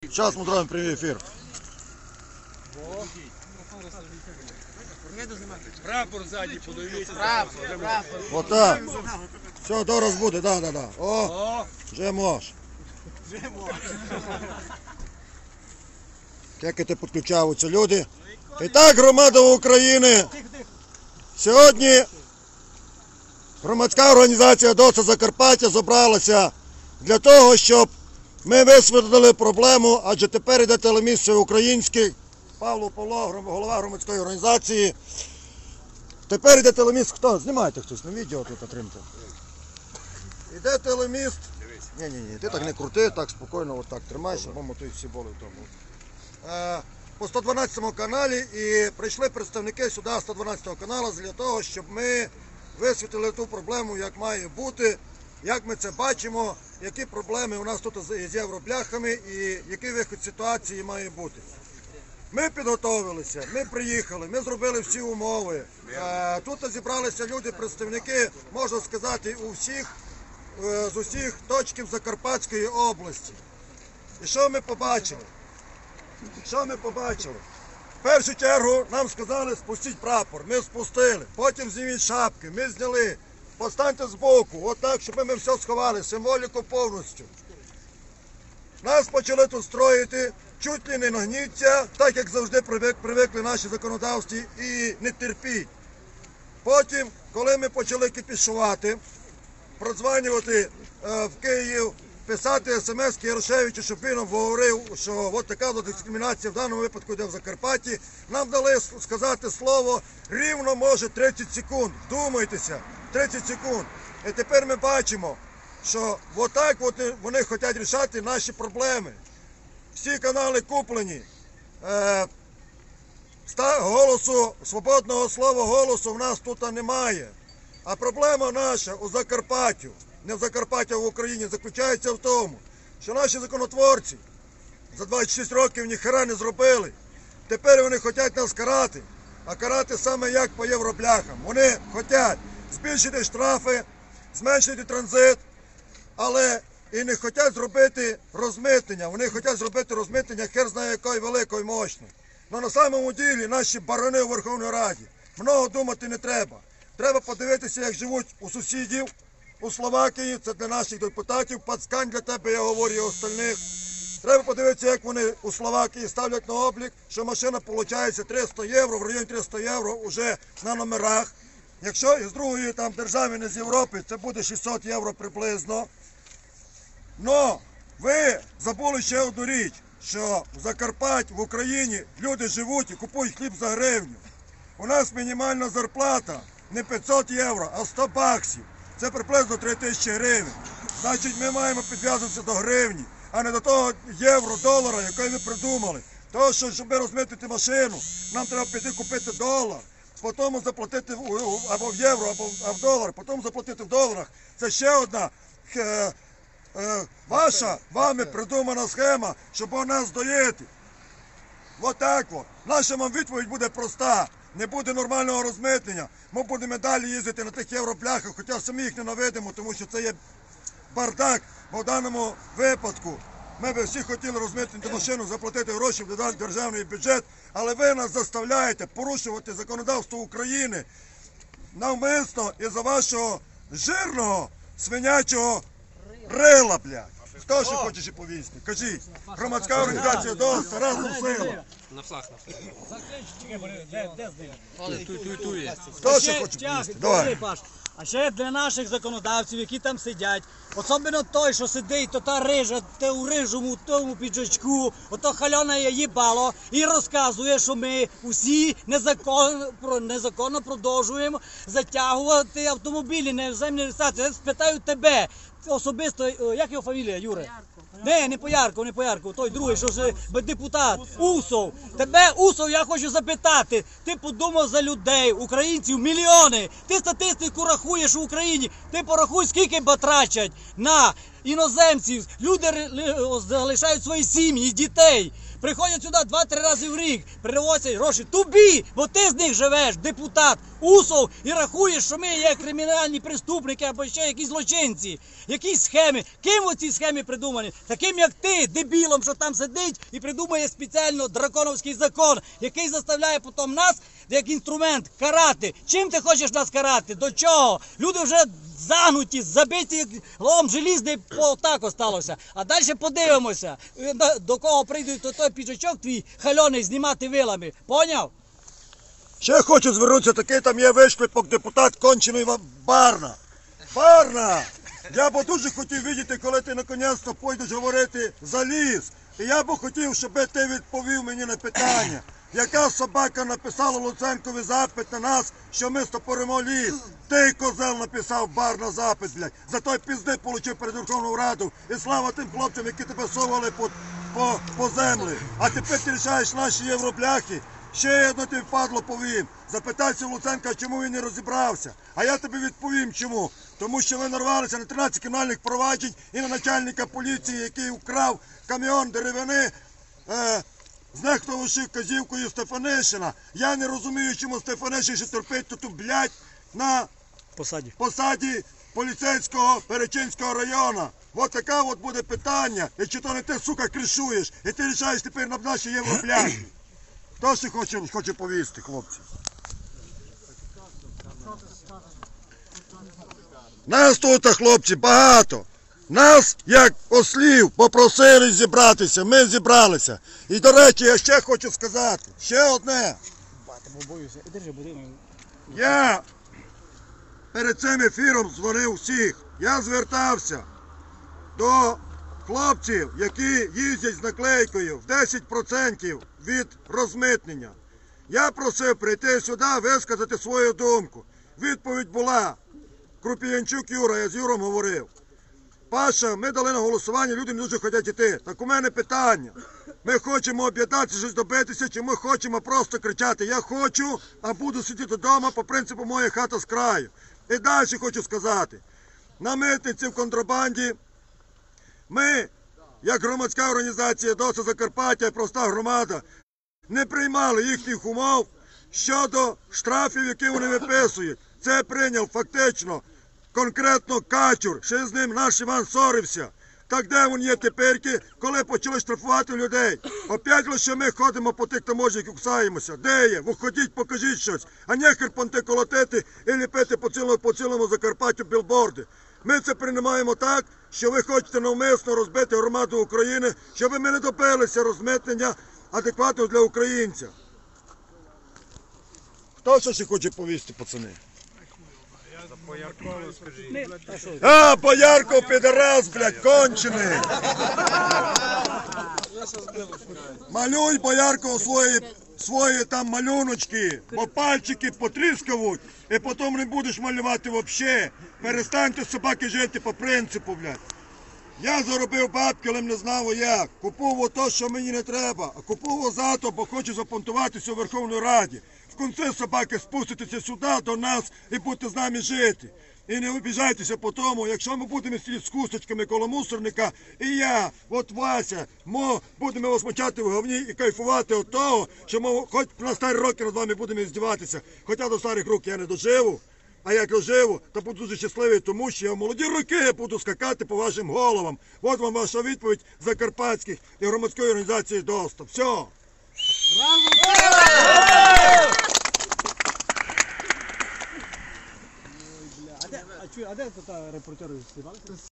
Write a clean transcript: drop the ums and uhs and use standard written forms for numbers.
Зараз ми зробимо прямий ефір. Прапор ззаді, подивіться. Прапор. Отак. Все, дораз буде, да. О, вже мож. Кекати підключаються люди. І так, громада України. Сьогодні громадська організація ДОСА Закарпаття зібралася для того, щоб ми висвітлили проблему, адже тепер йде телеміст український, Павло Павло, голова громадської організації. Тепер йде телеміст, хто? Знімайте хтось на відео тут отримати. Іде телеміст. Ні, ти так не крути, так спокійно отак тримайся, бо тут всі були в тому. По 112 каналі і прийшли представники сюди 112 каналу для того, щоб ми висвітлили ту проблему, як має бути, як ми це бачимо, які проблеми у нас тут з євробляхами і який вихід ситуації має бути. Ми підготовилися, ми приїхали, ми зробили всі умови. Тут зібралися люди, представники, можна сказати, з усіх точків Закарпатської області. І що ми побачили? В першу чергу нам сказали спустіть прапор, ми спустили, потім зніміть шапки, ми зняли, постаньте збоку, отак, щоб ми все сховали, символіку повністю. Нас почали тут строїти, чуть ли не нагніться, так як завжди привикли наші законодавці, і не терпіть. Потім, коли ми почали кипішувати, продзванювати в Київ, писати смс Ярошевичу, щоб він нам говорив, що от така дискримінація в даному випадку йде в Закарпатті, нам дали сказати слово рівно, може, 30 секунд. Вдумайтеся, 30 секунд. І тепер ми бачимо, що отак вони хочуть рішати наші проблеми. Всі канали куплені. Голосу, свободного слова, голосу в нас тут немає. А проблема наша у Закарпаттю, не в Закарпатті, а в Україні, заключається в тому, що наші законотворці за 26 років ніхера не зробили. Тепер вони хочуть нас карати, а карати саме як по євробляхам. Вони хочуть збільшити штрафи, зменшити транзит, але і не хочуть зробити розмитнення. Вони хочуть зробити розмитнення хер знає якої великої мощної. Але на самому ділі наші барони у Верховній Раді, много думати не треба. Треба подивитися, як живуть у сусідів, у Словакії, це для наших депутатів, пацкань для тебе, я говорю, і остальних. Треба подивитися, як вони у Словакії ставлять на облік, що машина виходить 300 євро, в районі 300 євро вже на номерах. Якщо із другої там держави, не з Європи, це буде 600 євро приблизно. Но ви забули ще одну річ, що в Закарпатті, в Україні люди живуть і купують хліб за гривню. У нас мінімальна зарплата не 500 євро, а 100 баксів. Це приблизно 3000 гривень. Значить, ми маємо підв'язуватися до гривні, а не до того євро-долара, який ми придумали. Тому що, щоб розмитити машину, нам треба піти купити долар, потім заплатити або в євро, або в долар, потім заплатити в доларах. Це ще одна ваша, вами придумана схема, щоб нас доїти. Отак от. Наша вам відповідь буде проста. Не буде нормального розмитнення. Ми будемо далі їздити на тих європляхах, хоча самі їх ненавидимо, тому що це є бардак. Бо в даному випадку ми б всі хотіли розмитнити машину, заплатити гроші в державний бюджет, але ви нас заставляєте порушувати законодавство України навмисно із-за вашого жирного свинячого рила, блядь. Хто ще хоче ще повісти? Кажіть. Громадська організація ДОСА, разом сила. На флаг. Хто ще хоче повісти? Давай. А ще для наших законодавців, які там сидять, особливо той, що сидить, то та рижа, те у рижому, тому піджачку, ото хальоне їбало і розказує, що ми усі незаконно продовжуємо затягувати автомобілі, наземні реєстрації. Я спитаю тебе особисто, як його фамілія, Юре? Не Поярков, той другий, що ж депутат, Усов. Тебе, Усов, я хочу запитати, ти подумав за людей, українців, мільйони. Ти статистику рахуєш в Україні, ти порахуй, скільки батрачать на іноземців, люди залишають свої сім'ї, дітей. Приходять сюди 2-3 рази в рік, привозять гроші тобі, бо ти з них живеш, депутат, Усов, і рахуєш, що ми є кримінальні преступники або ще якісь злочинці. Якісь схеми. Ким оці схеми придумані? Таким як ти, дебілом, що там сидить і придумує спеціально драконовський закон, який заставляє потім нас, як інструмент, карати. Чим ти хочеш нас карати? До чого? Люди вже загнуті, забиті, як лом желізний, так осталося. А далі подивимося, до кого прийдуть, то той піджачок твій хальоний знімати вилами. Поняв? Ще хочу звернутися, такий там є вишклепок депутат кончений Барна. Барна! Я б дуже хотів бачити, коли ти наконець-то пойдеш говорити за ліс. І я б хотів, щоб ти відповів мені на питання. Яка собака написала Луценкові запит на нас, що ми стопоримо ліс? Ти, козел, написав Барна запит, блядь. За той пізди получив перед Верховною Радою. І слава тим хлопцям, які тебе совали по землі. А тепер ти рішаєш наші євробляхи. Ще одно ти впадло повім. Запитайся Луценка, чому він не розібрався. А я тобі відповім чому. Тому що ви нарвалися на 13 кримінальних проваджень і на начальника поліції, який вкрав каміон деревини, знехтувавши вказівкою Стефанишина. Я не розумію, чому Стефанишин ще терпить тут, блядь, на посаді поліцейського Перечинського району. От таке от буде питання. І чи то не ти, сука, кришуєш, і ти рішаєш тепер на наші європляшки. Хто ще хоче повісти, хлопці? Нас тут, хлопці, багато. Нас, як ослів, попросили зібратися, ми зібралися. І, до речі, я ще хочу сказати, ще одне. Я перед цим ефіром дзвонив всіх. Я звертався до хлопців, які їздять з наклейкою в 10% від розмитнення. Я просив прийти сюди, висказати свою думку. Відповідь була: Крупіянчук Юра, я з Юром говорив. Паша, ми дали на голосування, люди не дуже хочуть йти. Так у мене питання. Ми хочемо об'єднатися, щось добитися, чи ми хочемо просто кричати: я хочу, а буду сидіти вдома по принципу моя хата з краю. І далі хочу сказати. На митниці в контрабанді ми, як громадська організація ДОСА Закарпаття, проста громада, не приймали їхніх умов щодо штрафів, які вони виписують. Це прийняв фактично конкретно Качур, ще з ним наш Іван сорився. Так де він є теперки, коли почали штрафувати людей? Опять лише ми ходимо по тих таможнях і кусаємося. Де є? Виходіть, покажіть щось. А нехер понти колотити і ліпити по цілому Закарпаттю білборди. Ми це приймаємо так, що ви хочете навмисно розбити громаду України, щоб ми не добилися розмитнення адекватного для українця. Хто ще хоче повісти, пацани? А, Боярков, підарас, блядь, кончений. Малюй, Боярков, свої там малюночки, бо пальчики потріскавуть, і потім не будеш малювати взагалі. Перестаньте, собаки, жити по принципу, блядь. Я заробив бабки, але не знав як. Купував то, що мені не треба, а купував зато, бо хочу запонтуватися у Верховній Раді. В кінці, собаки, спуститися сюди до нас і будете з нами жити. І не обіжайтеся по тому, якщо ми будемо сидіти з кусточками коло мусорника, і я, от Вася, будемо вас мочати в говні і кайфувати від того, що ми хоч на старі роки над вами будемо здіватися. Хоча до старих років я не доживу. А як доживу, то буду дуже щасливий, тому що я в молоді роки буду скакати по вашим головам. От вам ваша відповідь Закарпатських і громадської організації ДОСТа. Все. А де тут репортери?